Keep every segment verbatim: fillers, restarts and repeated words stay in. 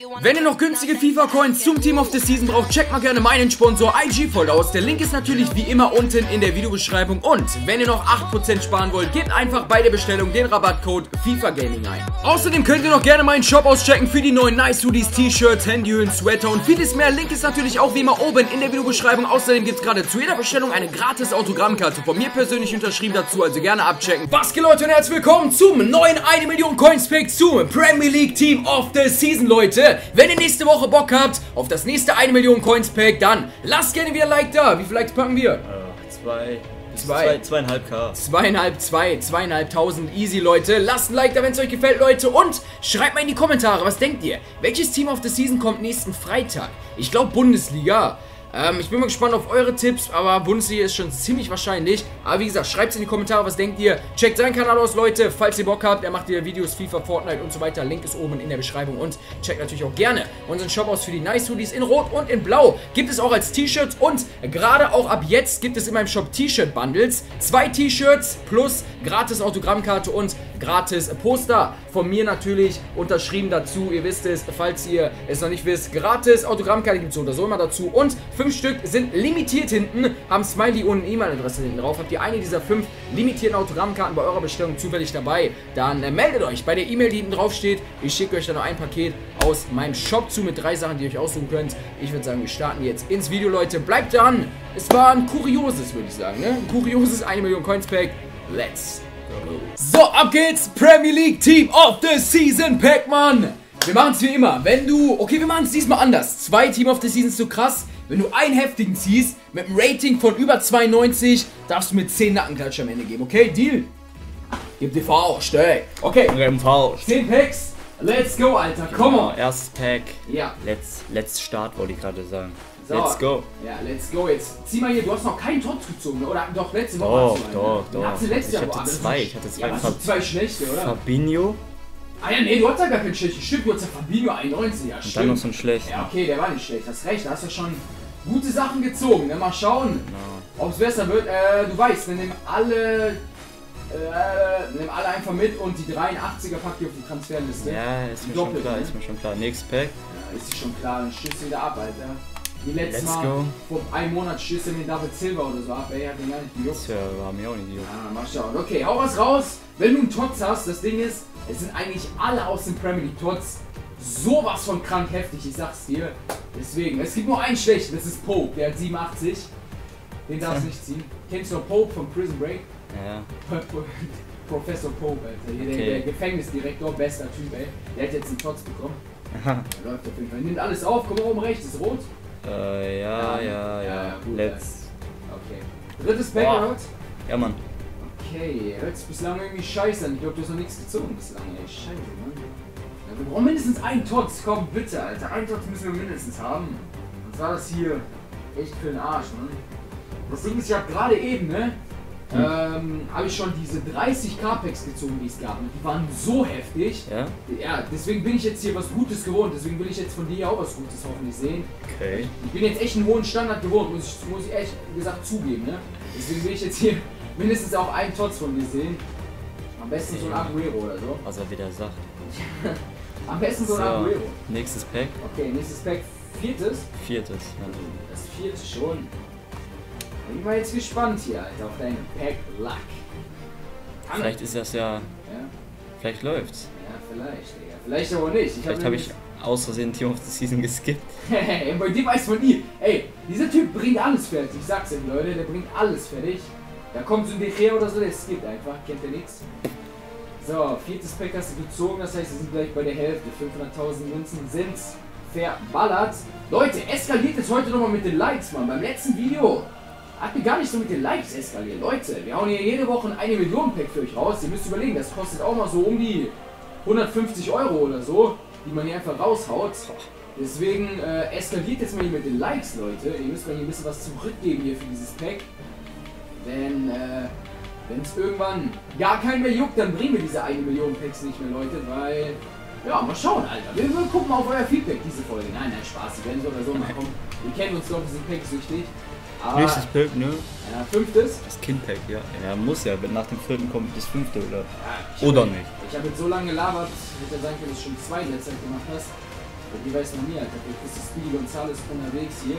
Wenn ihr noch günstige FIFA-Coins zum Team of the Season braucht, checkt mal gerne meinen Sponsor I G voll aus. Der Link ist natürlich wie immer unten in der Videobeschreibung. Und wenn ihr noch acht Prozent sparen wollt, gebt einfach bei der Bestellung den Rabattcode FIFAGaming ein. Außerdem könnt ihr noch gerne meinen Shop auschecken für die neuen Nice Hoodies, T-Shirts, Handyhüllen, Sweater und vieles mehr. Link ist natürlich auch wie immer oben in der Videobeschreibung. Außerdem gibt es gerade zu jeder Bestellung eine gratis Autogrammkarte von mir persönlich unterschrieben dazu, also gerne abchecken. Was geht, Leute, und herzlich willkommen zum neuen eine Million Coins Pack zum Premier League Team of the Season, Leute. Wenn ihr nächste Woche Bock habt auf das nächste eine Million Coins Pack, dann lasst gerne wieder ein Like da. Wie viele Likes packen wir? Uh, zwei. Zwei. Zwei, zweieinhalb K. Zweieinhalb, zwei, zweieinhalbtausend, easy, Leute. Lasst ein Like da, wenn es euch gefällt, Leute. Und schreibt mal in die Kommentare, was denkt ihr? Welches Team of the Season kommt nächsten Freitag? Ich glaube Bundesliga. Ähm, ich bin mal gespannt auf eure Tipps, aber Bundesliga ist schon ziemlich wahrscheinlich. Aber wie gesagt, schreibt es in die Kommentare, was denkt ihr? Checkt seinen Kanal aus, Leute, falls ihr Bock habt. Er macht hier Videos, FIFA, Fortnite und so weiter. Link ist oben in der Beschreibung. Und checkt natürlich auch gerne unseren Shop aus für die Nice Hoodies in Rot und in Blau. Gibt es auch als T-Shirts und gerade auch ab jetzt gibt es in meinem Shop T-Shirt-Bundles. Zwei T-Shirts plus gratis Autogrammkarte und gratis Poster. Von mir natürlich unterschrieben dazu. Ihr wisst es, falls ihr es noch nicht wisst. Gratis Autogrammkarte gibt es so oder so immer dazu. Und fünf Stück sind limitiert hinten. Haben Smiley und E-Mail-Adresse hinten drauf. Habt ihr eine dieser fünf limitierten Autogrammkarten bei eurer Bestellung zufällig dabei, dann äh, meldet euch bei der E-Mail, die hinten drauf steht. Ich schicke euch dann noch ein Paket aus meinem Shop zu mit drei Sachen, die ihr euch aussuchen könnt. Ich würde sagen, wir starten jetzt ins Video, Leute. Bleibt dran. Es war ein kurioses, würde ich sagen. Ne? Ein kurioses eine Million Coins Pack. Let's go. So, ab geht's. Premier League Team of the Season Pack, Mann. Wir machen es wie immer. Wenn du... Okay, wir machen es diesmal anders. Zwei Team of the Season ist so krass. Wenn du einen heftigen ziehst, mit einem Rating von über zweiundneunzig, darfst du mir zehn Nackenklatsch am Ende geben. Okay, Deal? Gib dir Faust, ey. Okay. Faust. zehn Packs. Let's go, Alter. Komm Genau, on. erstes Pack. Ja. Let's, let's start, wollte ich gerade sagen. So. Let's go. Ja, let's go. Jetzt zieh mal hier. Du hast noch keinen Tots gezogen, oder? Doch, letzte Woche Doch, hast du einen, doch, ne? doch. Hast du letztes Ich Jahr hatte woanders zwei. nicht? Ich hatte zwei. Ja, hast du zwei schlechte, oder? Fabinho. Ah ja, nee, du hast ja gar keinen schlechten. Stimmt, du hast ja Fabinho einundneunzig. Ja, Und stimmt. dann noch so einen schlechten. Ja, okay, der war nicht schlecht. Hast recht. Da hast du schon gute Sachen gezogen. Ne? Mal schauen, No. ob es besser wird. Äh, du weißt, wir nehmen alle, äh, nehmen alle einfach mit und die dreiundachtziger packt ihr auf die Transferliste. Ja, ist mir Doppelt, schon klar, ne? ist mir schon klar. Nächstes Pack. Ja, ist schon klar. Dann stößt du wieder ab, Alter. Wie letztes Let's Mal, go. vor einem Monat stößt er den David Silva oder so ab. Ey, hat den gar nicht gejuckt. Das ja, war mir auch nicht gejuckt. Ah, mal schauen. Okay, hau was raus. Wenn du einen Tots hast, das Ding ist, es sind eigentlich alle aus dem Premier League Tots sowas von krank heftig, ich sag's dir. Deswegen, es gibt nur einen schlechten, das ist Pope, der hat siebenundachtzig. Den darfst du nicht ziehen. Kennst du noch Pope von Prison Break? Ja. Professor Pope, Alter. Hier, Okay. der, der Gefängnisdirektor, bester Typ, ey. Der hat jetzt einen Tots bekommen. Aha. Der läuft auf jeden Fall. Nimmt alles auf, komm mal oben rechts, ist rot. Äh, ja, ja, ja. gut, Let's. Okay. Drittes Pack, Boah. oder? Ja, Mann. Okay, hört sich bislang irgendwie scheiße an. Ich glaube, du hast noch nichts gezogen bislang, ey. Scheiße, Mann. Ja, wir brauchen mindestens einen Tots. Komm, bitte, Alter. Einen Tots müssen wir mindestens haben. Was war das hier? Echt für den Arsch, Mann. Das Ding ist, ich hab gerade eben, ne? Hm. Ähm, habe ich schon diese dreißig K-Packs gezogen, die es gab. Und die waren so heftig. Ja? Ja, deswegen bin ich jetzt hier was Gutes gewohnt. Deswegen will ich jetzt von dir auch was Gutes hoffentlich sehen. Okay. Ich bin jetzt echt einen hohen Standard gewohnt, muss ich, muss ich echt gesagt zugeben, ne? Deswegen will ich jetzt hier mindestens auch einen Tots von dir sehen. Am besten so ein Aguero oder so. Was er wieder sagt. Am besten so ein So, Aguero. nächstes Pack. Okay, nächstes Pack. Viertes. Viertes. Ja. Das vierte schon. Ich bin mal jetzt gespannt hier, Alter, auf deinen Pack Luck. Kann Vielleicht ist das ja. Ja, Vielleicht läuft's. ja, vielleicht, Digga. Vielleicht aber nicht. Ich Vielleicht habe ich aus Versehen Team of the Season geskippt. Hey, bei dir weiß man nie. Ey, dieser Typ bringt alles fertig. Ich sag's euch, Leute, der bringt alles fertig. Da kommt so ein Dechea oder so, der skippt einfach. Kennt ihr nichts? So, viertes Pack hast du gezogen, das heißt, wir sind gleich bei der Hälfte. fünfhunderttausend Münzen sind verballert. Leute, eskaliert jetzt heute nochmal mit den Likes, Mann. Beim letzten Video hat mir gar nicht so mit den Likes eskaliert. Leute, wir hauen hier jede Woche ein eine Million Pack für euch raus. Ihr müsst überlegen, das kostet auch mal so um die hundertfünfzig Euro oder so, die man hier einfach raushaut. Deswegen äh, eskaliert jetzt mal hier mit den Likes, Leute. Ihr müsst mal hier ein bisschen was zurückgeben hier für dieses Pack. Denn, äh, wenn es irgendwann gar keinen mehr juckt, dann bringen wir diese eine Million Packs nicht mehr, Leute, weil... Ja, mal schauen, Alter. Wir, wir gucken mal auf euer Feedback, diese Folge. Nein, nein, Spaß. Die werden so oder so mal kommen. Wir kennen uns doch, wir sind Pack-süchtig. Aber, Nächstes Pack, ne? Ja, fünftes. Das Kind-Pack, ja. Ja, muss ja. Nach dem vierten kommt das fünfte, oder? Ja, ich Oder hab, nicht. Ich habe jetzt so lange gelabert, wird ja sagen, dass du schon zwei in der Zeit gemacht hast. Die weiß noch nie, Alter. Vielleicht ist die Speedy Gonzales unterwegs hier.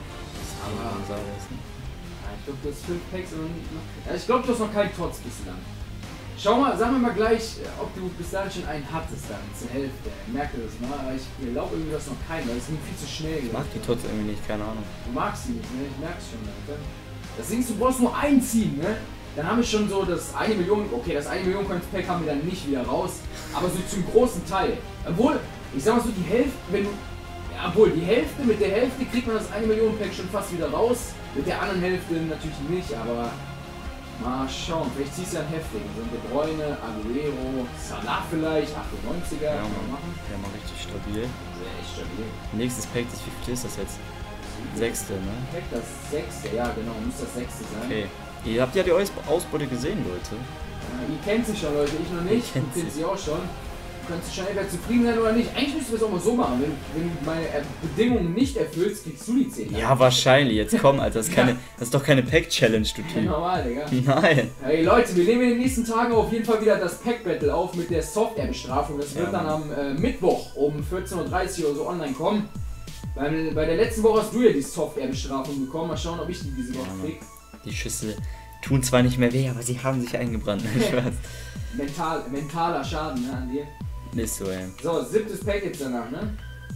Aber Gonzales, ne? ja, ich glaube, du hast fünf Packs und noch, ja, ich glaube, du hast noch keinen Tots bislang. Schau mal, sag mir mal gleich, ob du bis dahin schon einen hattest dann zur Hälfte. Ich merke das mal, aber ich glaube irgendwie, dass noch keinen, weil es ging viel zu schnell. Ich mag die Tots irgendwie nicht, keine Ahnung. Du magst sie nicht, ne? Ich merk's schon, Alter. Das Ding ist, du brauchst nur einen ziehen, ne? Dann haben wir schon so das eine Million, okay, das eine Million Coins Pack haben wir dann nicht wieder raus, aber so zum großen Teil. Obwohl, ich sag mal so, die Hälfte, wenn du, ja, obwohl, die Hälfte, mit der Hälfte kriegt man das eine Million Pack schon fast wieder raus, mit der anderen Hälfte natürlich nicht, aber mal schauen, vielleicht ziehst du ja einen heftigen, so ein De Bruyne, Aguero, Salah vielleicht, achtundneunziger, Ja, kann man Mann. machen. Ja, mal richtig stabil. Sehr echt stabil. Nächstes Pack, das, wie viel ist das jetzt? Sechste, ne? Pack das sechste, ja genau, muss das sechste sein. Okay. Ihr habt ja die Aus Ausbeute gesehen, Leute. Ja, ihr kennt sie schon, Leute, ich noch nicht, Ihr du kennt kennst sie. sie auch schon. Du kannst schon entweder zufrieden sein oder nicht. Eigentlich müssten wir es auch mal so machen. Wenn, wenn du meine äh, Bedingungen nicht erfüllst, kriegst du die zehn. Ja, wahrscheinlich. Jetzt komm, Alter. Das ist, keine, das ist doch keine Pack-Challenge, du Ja, Typ. normal, Digga. Nein. Hey Leute, wir nehmen in den nächsten Tagen auf jeden Fall wieder das Pack-Battle auf mit der Software-Bestrafung. Das wird Ja, dann Mann. am äh, Mittwoch um vierzehn Uhr dreißig oder so online kommen. Bei, bei der letzten Woche hast du ja die Software-Bestrafung bekommen. Mal schauen, ob ich die diese Woche Ja, krieg. Die Schüsse tun zwar nicht mehr weh, aber sie haben sich eingebrannt. Ich weiß. Mental, mentaler Schaden, ne, an dir. Nicht so, ey. So, siebtes Pack jetzt danach, ne?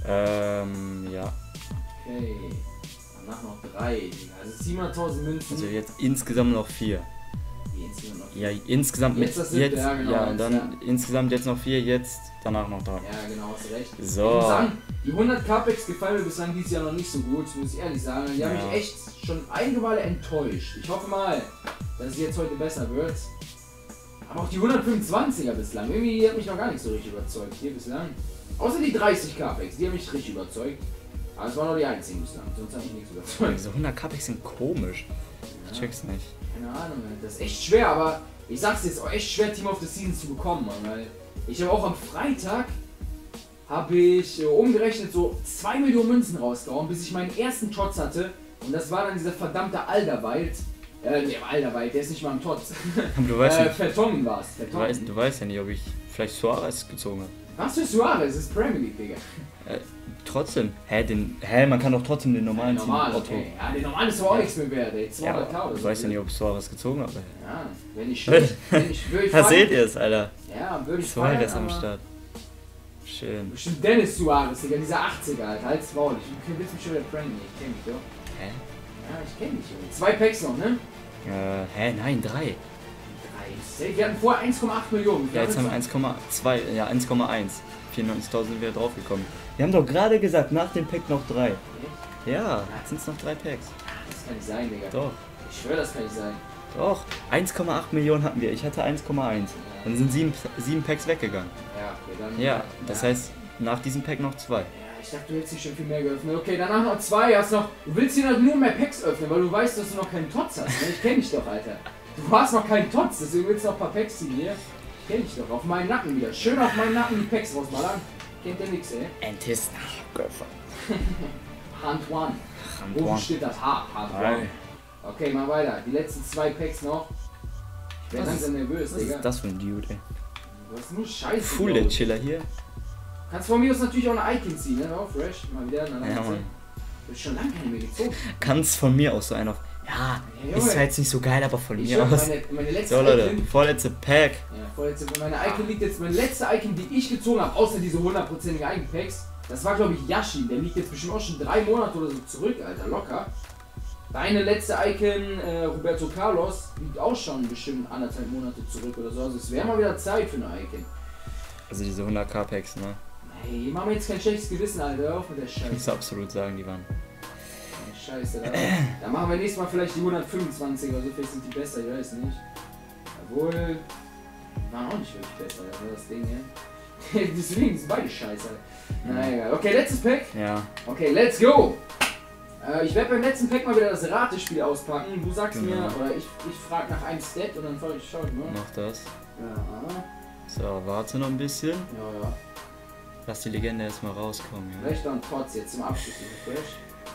Ähm, ja. Okay. Danach noch drei, Digga. Also siebenhunderttausend Münzen. Also jetzt insgesamt noch vier. Die insgesamt noch Ja, insgesamt Jetzt das mit. siebte, Jetzt, ja, genau, ja, und jetzt, dann ja. insgesamt jetzt noch vier, jetzt danach noch drei. Ja, genau, hast du recht. So. Ich muss sagen, die hundert K-Packs gefallen mir bislang dieses Jahr noch nicht so gut, muss ich ehrlich sagen. Die haben Ja. mich echt schon einige Male enttäuscht. Ich hoffe mal, dass es jetzt heute besser wird. Aber auch die hundertfünfundzwanziger bislang, irgendwie hat mich noch gar nicht so richtig überzeugt hier bislang. Außer die dreißig K-Packs, die haben mich richtig überzeugt. Aber es waren nur die einzigen bislang, sonst hat mich nichts überzeugt. Diese hundert K-Packs sind komisch. Ich check's nicht. Keine Ahnung, Mann. Das ist echt schwer, aber ich sag's jetzt auch echt schwer, Team of the Season zu bekommen, Mann, weil ich habe auch am Freitag habe ich äh, umgerechnet so zwei Millionen Münzen rausgehauen, bis ich meinen ersten Tots hatte und das war dann dieser verdammte Alderweid. Äh, ne, Alderweid, der ist nicht mal ein Tots. Aber du weißt äh, nicht, Vertongen war's. du Vertongen. weißt, du weißt ja nicht, ob ich vielleicht Suarez gezogen habe. Was für Suarez? Das ist Premier League, Digga. Äh, trotzdem. Hä, den, hä, man kann doch trotzdem den normalen Ja, normal, Team okay. Ja, der normale ist aber auch nichts mehr wert, ey. Ja, zweihundert aber oder du so. weißt ja nicht, ob ich Suarez gezogen habe. Ja, wenn ich schlecht, wenn ich, würde ich Da fallen- seht ihr es, Alter. Ja, würde ich fallen, Suarez am aber- Start. Schön. Bestimmt Dennis Suarez, Digga, dieser achtziger, Alter, halt's Maul. Ich willst mich schon wieder pranken, ich kenn dich, doch. Hä? Ja, ich kenn dich, Junge. Zwei Packs noch, ne? Äh, hä, nein, drei. Drei. Safe. Wir hatten vorher eins Komma acht Millionen. Ja, jetzt haben wir eins Komma zwei, ja, eins Komma eins. vierundneunzigtausend sind wir draufgekommen. Wir haben doch gerade gesagt, nach dem Pack noch drei. Ja, jetzt sind es noch drei Packs. Das kann nicht sein, Digga. Doch, Ich schwöre, das kann nicht sein. doch. eins Komma acht Millionen hatten wir. Ich hatte eins Komma eins. Dann sind sieben, sieben Packs weggegangen. Ja, okay, dann. Ja, das ja. heißt, nach diesem Pack noch zwei. Ja, ich dachte, du hättest dich schon viel mehr geöffnet. Okay, danach noch zwei. Hast noch. Du willst hier noch nur mehr Packs öffnen, weil du weißt, dass du noch keinen Tots hast. Ne? Ich kenn dich doch, Alter. Du hast noch keinen Tots, deswegen willst du noch ein paar Packs ziehen hier. Ich kenn dich doch. Auf meinen Nacken wieder. Schön auf meinen Nacken die Packs rausballern. Kennt der nix, ey. And his Nachgöffer. Hand one. Wo steht das? H. Hand one. Okay, mal weiter. Die letzten zwei Packs noch. Ich bin Was ganz ist- nervös, Was Digga. ist das für ein Dude, ey? Du hast nur Scheiße. Full glaub der ich. Chiller hier. Kannst von mir aus natürlich auch eine Icon ziehen, ne? Auch fresh. Mal wieder eine Ja, ja, Mann. Du hast schon lange keine mehr gezogen. Kannst von mir aus so einen auf. Ja, Ja, ist Junge. zwar jetzt nicht so geil, aber von Ich mir hab aus. meine, meine letzte So, Leute, Icon. vorletzte Pack. Ja, vorletzte, meine Icon liegt jetzt, meine letzte Icon, die ich gezogen habe, außer diese hundertprozentigen Icon-Packs, das war glaube ich Yashin. Der liegt jetzt bestimmt auch schon drei Monate oder so zurück, Alter, locker. Deine letzte Icon, äh, Roberto Carlos, liegt auch schon bestimmt anderthalb Monate zurück oder so. Also es wäre mal wieder Zeit für eine Icon. Also diese hundert K Packs, ne? Hey, mach mir jetzt kein schlechtes Gewissen, Alter. Hör auf mit der Ich muss Scheiße. absolut sagen, die waren. Scheiße, da, da machen wir nächstes Mal vielleicht die hundertfünfundzwanzig oder so, vielleicht sind die besser, ich weiß nicht. Obwohl, waren auch nicht wirklich besser, das war das Ding, ja. Deswegen sind beide scheiße. Na egal. Okay, letztes Pack. Ja, Okay, let's go! Äh, ich werde beim letzten Pack mal wieder das Ratespiel auspacken. Du sagst Genau. mir, oder ich, ich frage nach einem Stat und dann soll ich schauen, ne? noch das. Ja, So, warte noch ein bisschen. ja, ja. Lass die Legende erstmal rauskommen, ja. Vielleicht noch ein Tots jetzt zum Abschluss, diese Fresh.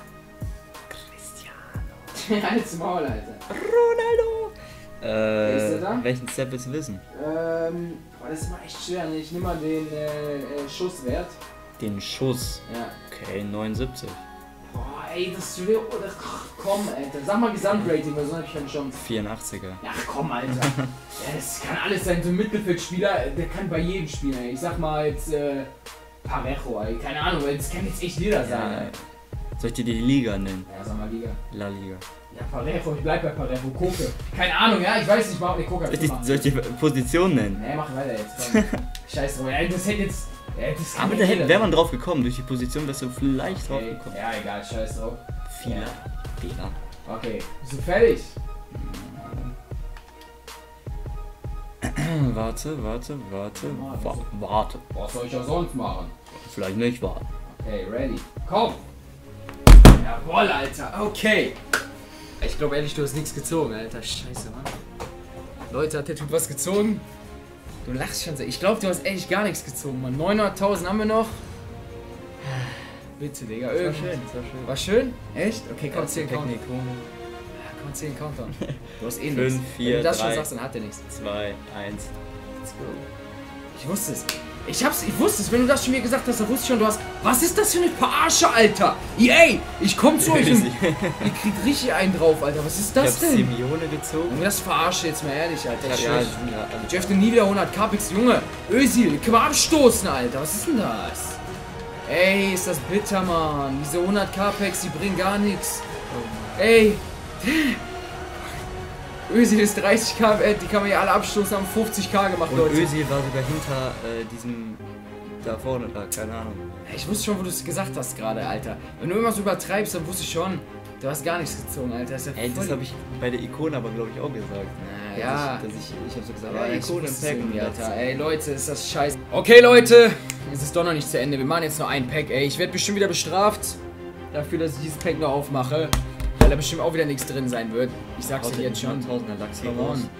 Cristiano. Halt's Maul, Alter. Ronaldo! ist der Äh, da? welchen Step willst du wissen? Ähm, boah, das ist mal echt schwer. Ne? Ich nehme mal den äh, äh, Schusswert. Den Schuss. Ja. Okay, neunundsiebzig. Boah, ey, das ist oh, das, ach, komm, Alter. Sag mal Gesamtrating, weil sonst hab ich keine Chance. vierundachtziger. Ach komm, Alter. Ja, das kann alles sein. So ein Mittelfeldspieler, der kann bei jedem spielen, ey. Ich sag mal jetzt, äh, Parejo, ey. Keine Ahnung, weil das kann jetzt echt jeder sein, Ja, ey. soll ich dir die Liga nennen? Ja, sag mal Liga. La Liga. Ja, Parejo, ich bleib bei Parejo. Koke. Keine Ahnung, ja, ich weiß nicht, warum ich Koke Soll ich, die, soll ich die Position nennen? Nee, mach weiter jetzt. Komm. Scheiße, Bro. Ja, das hätte jetzt. Ja, das kann Aber da nicht hätte- jeder wäre sein. man drauf gekommen. Durch die Position wärst du vielleicht drauf Okay. gekommen. Ja, egal, scheiß drauf. Fehler. Ja. Fehler. Okay, bist du fertig? Warte, warte, warte, Warte. wa warte. Was soll ich auch sonst machen? Vielleicht nicht warten. Okay, ready. Komm! Jawoll, Alter. Okay. Ich glaube ehrlich, du hast nichts gezogen, Alter. Scheiße, Mann. Leute, hat der Typ was gezogen? Du lachst schon sehr. Ich glaube, du hast echt gar nichts gezogen, Mann. neunhunderttausend haben wir noch. Bitte, Digga. Das war Irgendwas. schön, das war schön. War schön? Echt? Okay, komm, zehn Countdown. Technik. Komm, zehn Countdown. Du hast eh Fünf, nichts. Wenn vier, du das schon drei. sagst, dann hat er nichts. zwei, eins. Let's go. Ich wusste es. Ich hab's, ich wusste es. Wenn du das schon mir gesagt hast, dann wusste ich schon, du hast... Was ist das für eine Verarsche, Alter? Ey, ich komm zu euch und ihr kriegt richtig einen drauf, Alter. Was ist Ich das hab denn? Simeone gezogen. Junge, das verarsche jetzt mal ehrlich, Alter. Das ist Ja, schlecht. ja, Ich öffne nie wieder hundert K-Pix, Junge. Özil, kann man abstoßen, Alter. Was ist denn das? Ey, ist das bitter, Mann. Diese hundert K-Packs, die bringen gar nichts. Ey. Özil ist dreißig K, äh, die kann man ja alle abstoßen, haben fünfzig K gemacht, Und Leute. Özil war sogar hinter äh, diesem da vorne da, keine Ahnung. Ich wusste schon, wo du es gesagt hast gerade, Alter. Wenn du immer so übertreibst, dann wusste ich schon, du hast gar nichts gezogen, Alter. Das ist ja Ey, das voll- habe ich bei der Ikone aber glaube ich auch gesagt. Na, ja. Dass ich, dass ich, ich habe so gesagt, Ja, ah, ich Ikone im wusste es Pack irgendwie, und Alter. das- Ey, Leute, ist das scheiße. Okay, Leute, es ist doch noch nicht zu Ende. Wir machen jetzt nur ein Pack, ey. Ich werde bestimmt wieder bestraft dafür, dass ich dieses Pack noch aufmache. Weil da bestimmt auch wieder nichts drin sein wird. Ich sag's dir jetzt schon. Tausender Lachs hier Come raus. on.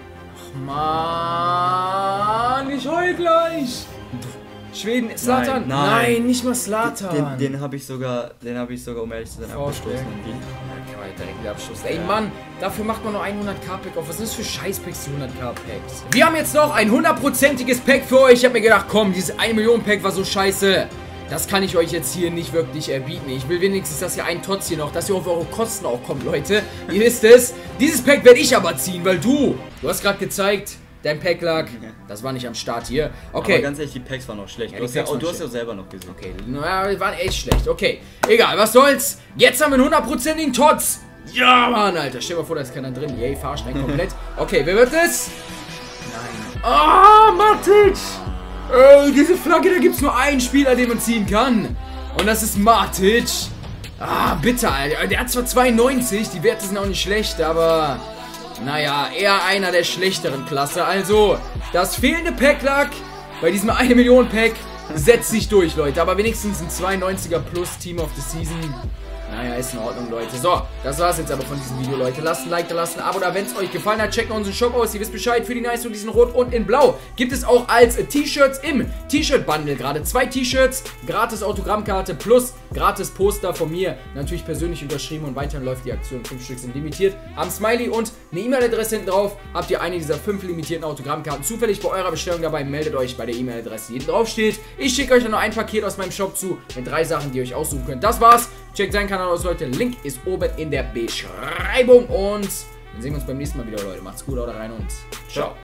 Ach man, ich heul gleich. Schweden, Zlatan? Nein, nein. Nein, nicht mal Zlatan. Den, den habe ich sogar, den habe ich sogar, um ehrlich zu sein, Vorstellen. abgestoßen. Und die- Ja, kann man direkt wieder abstoßen. Ey, Mann, dafür macht man nur ein hundert K-Pack auf. Was sind das für Scheiß-Packs, die hundert K-Packs? Wir haben jetzt noch ein hundertprozentiges Pack für euch. Ich habe mir gedacht, komm, dieses eine Million Pack war so scheiße. Das kann ich euch jetzt hier nicht wirklich erbieten. Ich will wenigstens, dass ihr einen Tots hier noch, dass ihr auf eure Kosten auch kommt, Leute. Ihr wisst es. Dieses Pack werde ich aber ziehen, weil du, du hast gerade gezeigt, dein Pack lag, das war nicht am Start hier. Okay. Aber ganz ehrlich, die Packs waren noch schlecht. Ja, du die hast ja, Packs oh, waren du hast ja schlecht. selber noch gesehen. Okay, na, die waren echt schlecht. Okay, egal, was soll's. Jetzt haben wir einen hundertprozentigen Tots. Ja, Mann, Alter. Stell dir mal vor, da ist keiner drin. Yay, Fahrstein komplett. Okay, wer wird es? Nein. Ah, Matic. Äh, diese Flagge, da gibt's nur einen Spieler, den man ziehen kann. Und das ist Matic. Ah, bitter, Alter. Der hat zwar zweiundneunzig, die Werte sind auch nicht schlecht, aber... Naja, eher einer der schlechteren Klasse. Also, das fehlende Pack lag bei diesem eine Million Pack setzt sich durch, Leute. Aber wenigstens ein zweiundneunziger plus Team of the Season. Naja, ist in Ordnung, Leute. So, das war's jetzt aber von diesem Video, Leute. Lasst ein Like da, lasst ein Abo da, wenn es euch gefallen hat. Checkt mal unseren Shop aus. Ihr wisst Bescheid, für die Nice und diesen Rot und in Blau gibt es auch als T-Shirts im T-Shirt-Bundle gerade zwei T-Shirts, gratis Autogrammkarte plus gratis Poster von mir. Natürlich persönlich unterschrieben und weiterhin läuft die Aktion. Fünf Stück sind limitiert. Haben Smiley und eine E-Mail-Adresse hinten drauf. Habt ihr eine dieser fünf limitierten Autogrammkarten zufällig bei eurer Bestellung dabei, meldet euch bei der E-Mail-Adresse, die hinten drauf steht. Ich schicke euch dann noch ein Paket aus meinem Shop zu mit drei Sachen, die ihr euch aussuchen könnt. Das war's. Checkt seinen Kanal aus, Leute. Link ist oben in der Beschreibung. Und dann sehen wir uns beim nächsten Mal wieder, Leute. Macht's gut, haut rein und ciao.